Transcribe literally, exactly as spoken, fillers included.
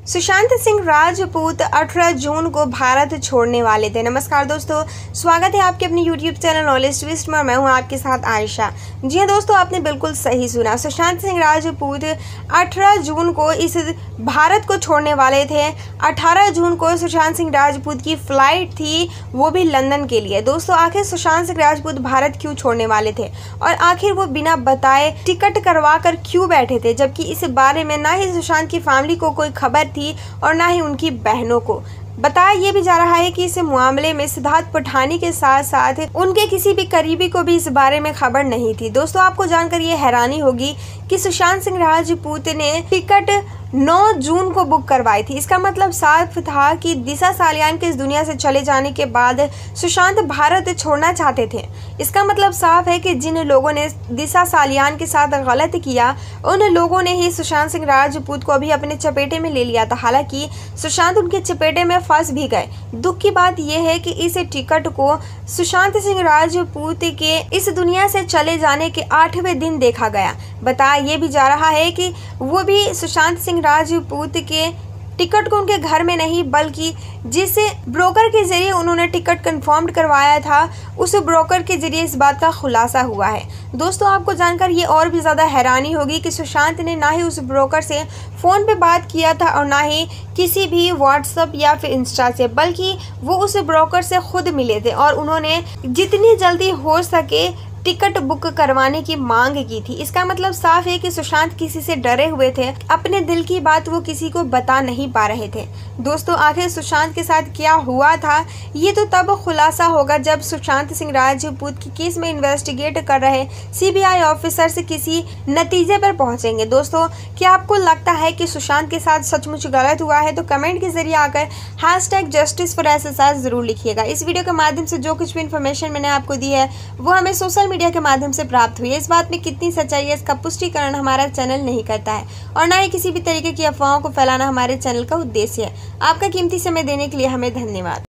सुशांत सिंह राजपूत अठारह जून को भारत छोड़ने वाले थे। नमस्कार दोस्तों, स्वागत है आपके अपने यूट्यूब चैनल नॉलेज ट्विस्ट में। मैं हूं आपके साथ आयशा। जी हां दोस्तों, आपने बिल्कुल सही सुना। सुशांत सिंह राजपूत अठारह जून को इस भारत को छोड़ने वाले थे। अठारह जून को सुशांत सिंह राजपूत की फ्लाइट थी, वो भी लंदन के लिए। दोस्तों, आखिर सुशांत सिंह राजपूत भारत क्यों छोड़ने वाले थे और आखिर वो बिना बताए टिकट करवा कर क्यों बैठे थे, जबकि इस बारे में ना ही सुशांत की फैमिली को कोई खबर थी और ना ही उनकी बहनों को। बताया ये भी जा रहा है कि इस मामले में सिद्धार्थ पठानी के साथ साथ उनके किसी भी करीबी को भी इस बारे में खबर नहीं थी। दोस्तों, आपको जानकर ये हैरानी होगी कि सुशांत सिंह राजपूत ने टिकट नौ जून को बुक करवाई थी। इसका मतलब साफ था कि दिशा सालियान के इस दुनिया से चले जाने के बाद सुशांत भारत छोड़ना चाहते थे। इसका मतलब साफ है कि जिन लोगों ने दिशा सालियान के साथ गलत किया, उन लोगों ने ही सुशांत सिंह राजपूत को अभी अपने चपेटे में ले लिया था। हालांकि सुशांत उनके चपेटे में फंस भी गए। दुख की बात यह है कि इस टिकट को सुशांत सिंह राजपूत के इस दुनिया से चले जाने के आठवें दिन देखा गया। बताया ये भी जा रहा है कि वो भी सुशांत सिंह राजपूत के टिकट को उनके घर में नहीं, बल्कि जिस ब्रोकर के जरिए उन्होंने टिकट कंफर्म करवाया था, उस ब्रोकर के जरिए इस बात का खुलासा हुआ है। दोस्तों, आपको जानकर ये और भी ज़्यादा हैरानी होगी कि सुशांत ने ना ही उस ब्रोकर से फ़ोन पे बात किया था और ना ही किसी भी व्हाट्सएप या फिर इंस्टा से, बल्कि वो उस ब्रोकर से खुद मिले थे और उन्होंने जितनी जल्दी हो सके टिकट बुक करवाने की मांग की थी। इसका मतलब साफ है कि सुशांत किसी से डरे हुए थे, अपने दिल की बात वो किसी को बता नहीं पा रहे थे। दोस्तों, आखिर सुशांत के साथ क्या हुआ था, ये तो तब खुलासा होगा जब सुशांत सिंह राजपूत की केस में इन्वेस्टिगेट कर रहे सीबीआई ऑफिसर से किसी नतीजे पर पहुंचेंगे। दोस्तों, क्या आपको लगता है कि सुशांत के साथ सचमुच गलत हुआ है? तो कमेंट के जरिए आकर hashtag justice for S S R जरूर लिखिएगा। इस वीडियो के माध्यम से जो कुछ भी इन्फॉर्मेशन मैंने आपको दी है वो हमें सोशल मीडिया के माध्यम से प्राप्त हुई है। इस बात में कितनी सच्चाई है, इसका पुष्टिकरण हमारा चैनल नहीं करता है और ना ही किसी भी तरीके की अफवाहों को फैलाना हमारे चैनल का उद्देश्य है। आपका कीमती समय देने के लिए हमें धन्यवाद।